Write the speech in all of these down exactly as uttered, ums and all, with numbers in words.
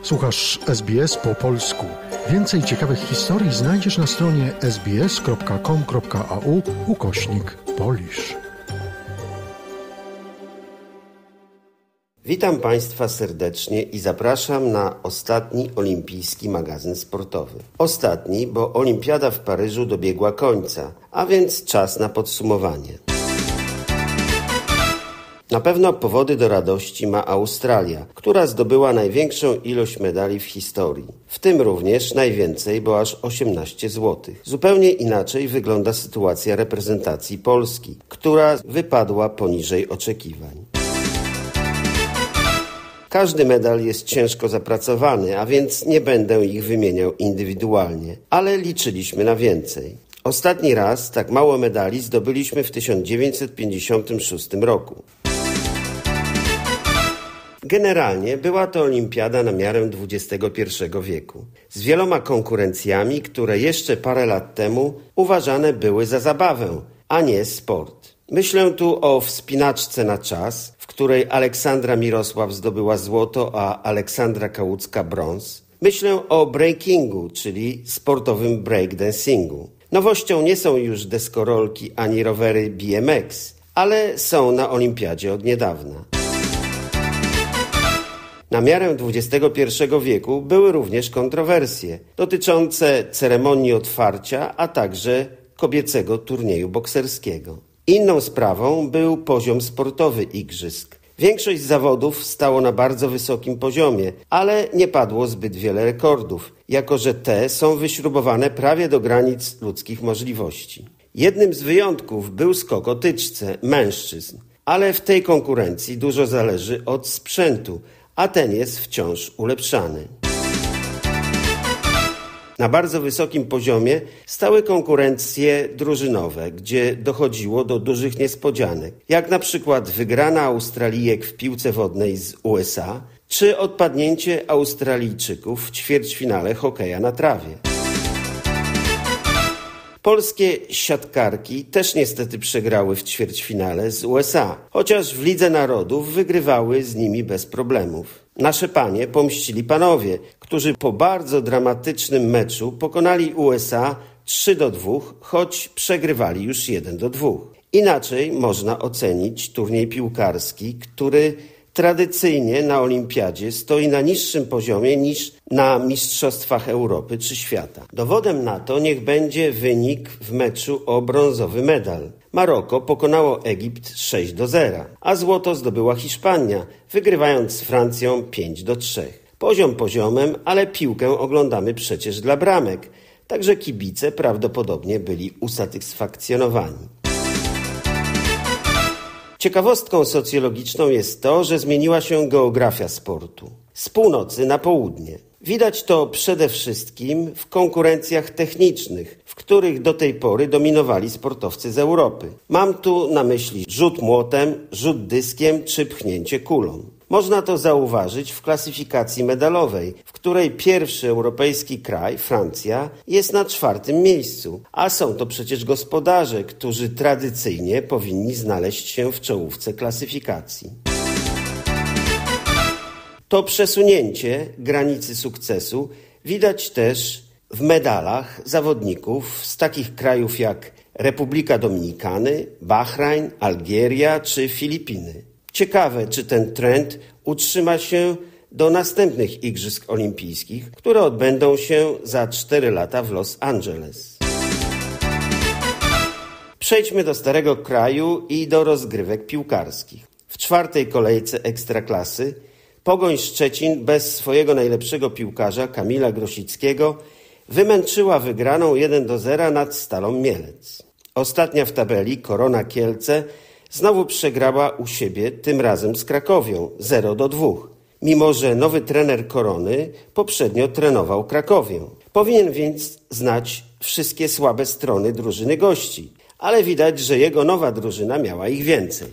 Słuchasz S B S po polsku. Więcej ciekawych historii znajdziesz na stronie sbs.com.au ukośnik Polish. Witam Państwa serdecznie i zapraszam na ostatni olimpijski magazyn sportowy. Ostatni, bo Olimpiada w Paryżu dobiegła końca, a więc czas na podsumowanie. Na pewno powody do radości ma Australia, która zdobyła największą ilość medali w historii. W tym również najwięcej, bo aż osiemnaście złotych. Zupełnie inaczej wygląda sytuacja reprezentacji Polski, która wypadła poniżej oczekiwań. Każdy medal jest ciężko zapracowany, a więc nie będę ich wymieniał indywidualnie, ale liczyliśmy na więcej. Ostatni raz tak mało medali zdobyliśmy w tysiąc dziewięćset pięćdziesiątym szóstym roku. Generalnie była to olimpiada na miarę dwudziestego pierwszego wieku, z wieloma konkurencjami, które jeszcze parę lat temu uważane były za zabawę, a nie sport. Myślę tu o wspinaczce na czas, w której Aleksandra Mirosław zdobyła złoto, a Aleksandra Kałucka brąz. Myślę o breakingu, czyli sportowym breakdancingu. Nowością nie są już deskorolki ani rowery B M X, ale są na olimpiadzie od niedawna. Na miarę dwudziestego pierwszego wieku były również kontrowersje dotyczące ceremonii otwarcia, a także kobiecego turnieju bokserskiego. Inną sprawą był poziom sportowy igrzysk. Większość zawodów stało na bardzo wysokim poziomie, ale nie padło zbyt wiele rekordów, jako że te są wyśrubowane prawie do granic ludzkich możliwości. Jednym z wyjątków był skok o tyczce mężczyzn, ale w tej konkurencji dużo zależy od sprzętu, a ten jest wciąż ulepszany. Na bardzo wysokim poziomie stały konkurencje drużynowe, gdzie dochodziło do dużych niespodzianek, jak na przykład wygrana Australijek w piłce wodnej z U S A, czy odpadnięcie Australijczyków w ćwierćfinale hokeja na trawie. Polskie siatkarki też niestety przegrały w ćwierćfinale z U S A, chociaż w Lidze Narodów wygrywały z nimi bez problemów. Nasze panie pomścili panowie, którzy po bardzo dramatycznym meczu pokonali U S A trzy do dwóch, choć przegrywali już jeden do dwóch. Inaczej można ocenić turniej piłkarski, który tradycyjnie na olimpiadzie stoi na niższym poziomie niż na Mistrzostwach Europy czy świata. Dowodem na to niech będzie wynik w meczu o brązowy medal. Maroko pokonało Egipt sześć do zera, a złoto zdobyła Hiszpania, wygrywając z Francją pięć do trzech. Poziom poziomem, ale piłkę oglądamy przecież dla bramek, także kibice prawdopodobnie byli usatysfakcjonowani. Ciekawostką socjologiczną jest to, że zmieniła się geografia sportu. Z północy na południe. Widać to przede wszystkim w konkurencjach technicznych, w których do tej pory dominowali sportowcy z Europy. Mam tu na myśli rzut młotem, rzut dyskiem czy pchnięcie kulą. Można to zauważyć w klasyfikacji medalowej, w której pierwszy europejski kraj, Francja, jest na czwartym miejscu, a są to przecież gospodarze, którzy tradycyjnie powinni znaleźć się w czołówce klasyfikacji. To przesunięcie granicy sukcesu widać też w medalach zawodników z takich krajów jak Republika Dominikany, Bahrajn, Algieria czy Filipiny. Ciekawe, czy ten trend utrzyma się do następnych Igrzysk Olimpijskich, które odbędą się za cztery lata w Los Angeles. Przejdźmy do Starego Kraju i do rozgrywek piłkarskich. W czwartej kolejce Ekstraklasy Pogoń Szczecin bez swojego najlepszego piłkarza Kamila Grosickiego wymęczyła wygraną jeden do zera nad Stalą Mielec. Ostatnia w tabeli Korona Kielce znowu przegrała u siebie, tym razem z Krakowią zero do dwóch, mimo że nowy trener Korony poprzednio trenował Krakowię. Powinien więc znać wszystkie słabe strony drużyny gości, ale widać, że jego nowa drużyna miała ich więcej.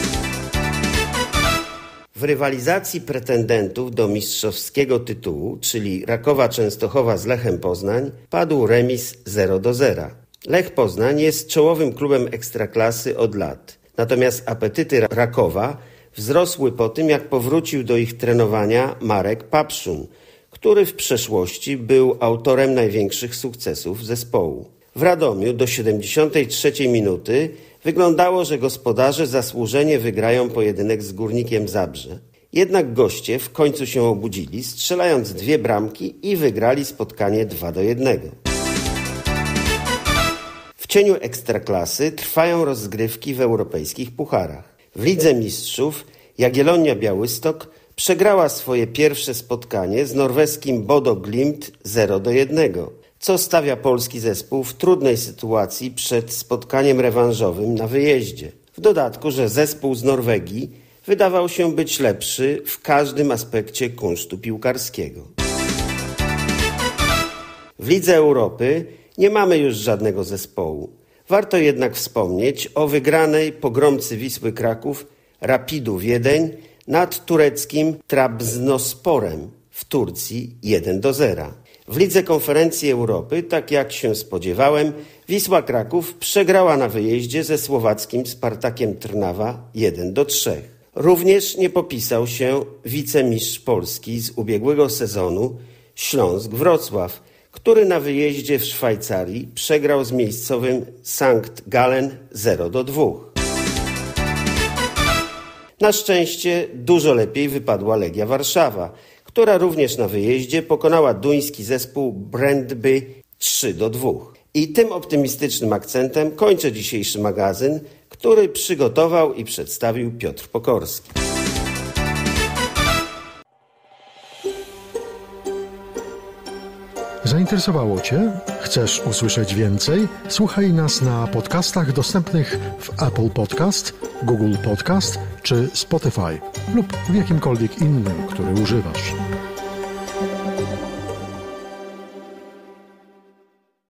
W rywalizacji pretendentów do mistrzowskiego tytułu, czyli Rakowa Częstochowa z Lechem Poznań, padł remis zero do zera. Lech Poznań jest czołowym klubem Ekstraklasy od lat. Natomiast apetyty Rakowa wzrosły po tym, jak powrócił do ich trenowania Marek Papszun, który w przeszłości był autorem największych sukcesów zespołu. W Radomiu do siedemdziesiątej trzeciej minuty wyglądało, że gospodarze zasłużenie wygrają pojedynek z Górnikiem Zabrze. Jednak goście w końcu się obudzili, strzelając dwie bramki i wygrali spotkanie dwa do jednego. W cieniu Ekstraklasy trwają rozgrywki w europejskich pucharach. W Lidze Mistrzów Jagiellonia Białystok przegrała swoje pierwsze spotkanie z norweskim Bodo Glimt zero do jednego, co stawia polski zespół w trudnej sytuacji przed spotkaniem rewanżowym na wyjeździe. W dodatku, że zespół z Norwegii wydawał się być lepszy w każdym aspekcie kunsztu piłkarskiego. W Lidze Europy nie mamy już żadnego zespołu. Warto jednak wspomnieć o wygranej pogromcy Wisły Kraków Rapidu Wiedeń nad tureckim Trabzonsporem w Turcji jeden do zera. W Lidze Konferencji Europy, tak jak się spodziewałem, Wisła Kraków przegrała na wyjeździe ze słowackim Spartakiem Trnawa jeden do trzech. Również nie popisał się wicemistrz Polski z ubiegłego sezonu Śląsk Wrocław, który na wyjeździe w Szwajcarii przegrał z miejscowym Sankt Gallen zero do dwóch. Na szczęście dużo lepiej wypadła Legia Warszawa, która również na wyjeździe pokonała duński zespół Brøndby trzy do dwóch. I tym optymistycznym akcentem kończę dzisiejszy magazyn, który przygotował i przedstawił Piotr Pokorski. Zainteresowało Cię? Chcesz usłyszeć więcej? Słuchaj nas na podcastach dostępnych w Apple Podcast, Google Podcast czy Spotify lub w jakimkolwiek innym, który używasz.